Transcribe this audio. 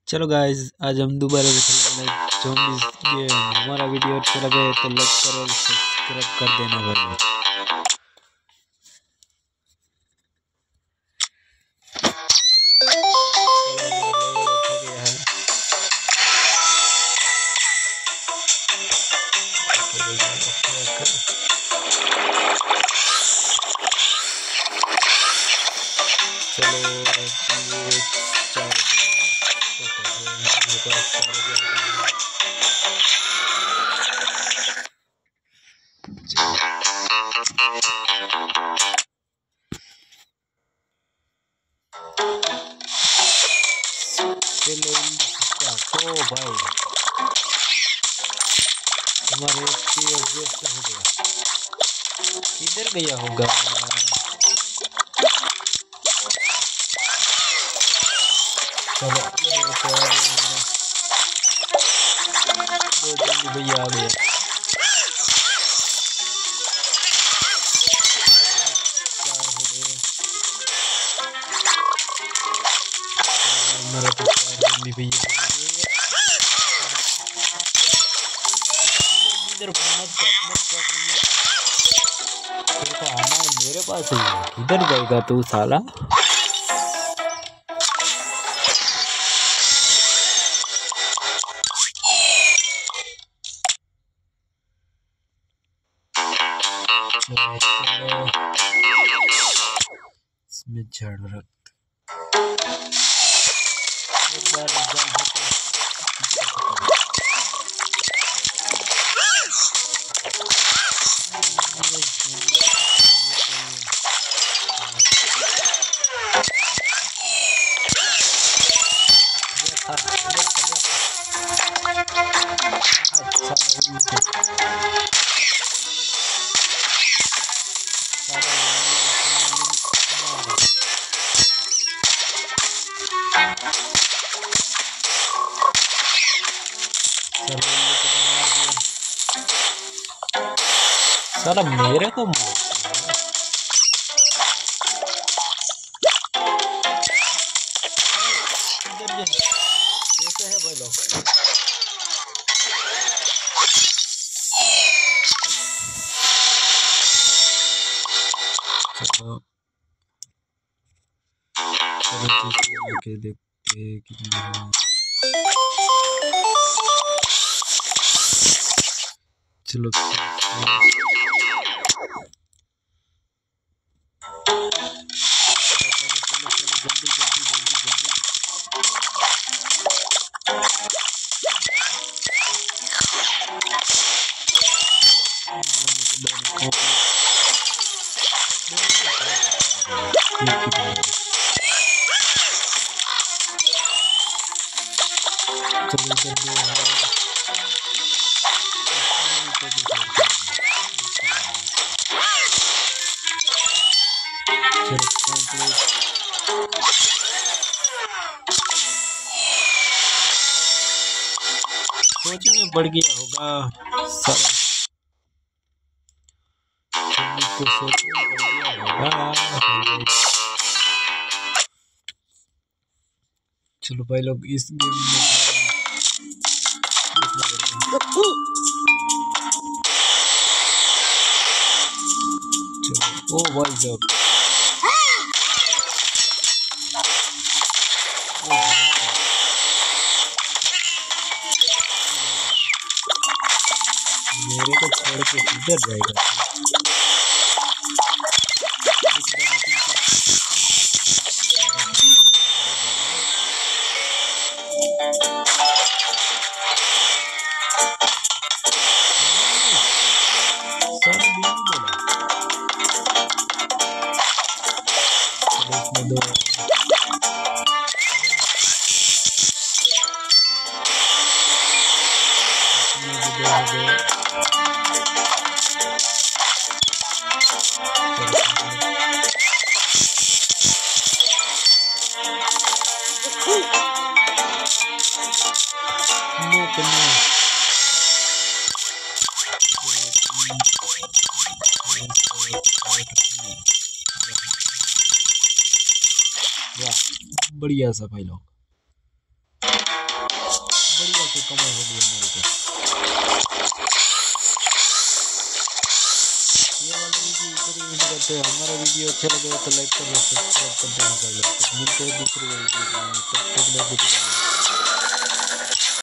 चलो गाइस, आज हम दोबारा से खेलने वाले ज़ॉम्बीज़ गेम। हमारा वीडियो अच्छा लगे तो लाइक करो और सब्सक्राइब कर देना भाई। चलो भाई हमारे एडजस्ट हो गया। किधर गया होगा? चलो भैया आ गया। मेरा तो जल्दी भैया इधर आना है मेरे पास ही। किधर जाएगा तू साला? इसमें झाड़ रख साला मेरे को कैसे है भाई लोग? चलो देखते हैं कितना। चलो सोच में बढ़ गया होगा सारा। सोच में बढ़ गया होगा। चलो भाई लोग इस गेम में चलो ओ भाई साहब मेरे को छोड़ के किधर जाएगा? बढ़िया सा भाई लोग। बढ़िया से कमर हो गया मेरे को। ये वाला वीडियो इधर ही एंड करते हैं। हमारा वीडियो अच्छा लगे तो लाइक कर लो, सब्सक्राइब कर देना भाई लोग। मिलते हैं दूसरे वीडियो में, तब तक के लिए गुड बाय।